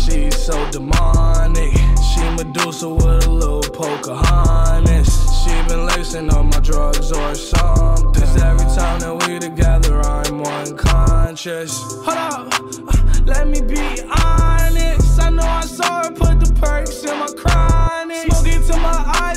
She's so demonic. She Medusa with a little Pocahontas. She been lacing up my drugs or something. 'Cause every time that we together, I'm unconscious. Hold up, let me be honest. I know I saw her put the perks in my chronic. Smoke it till my eyes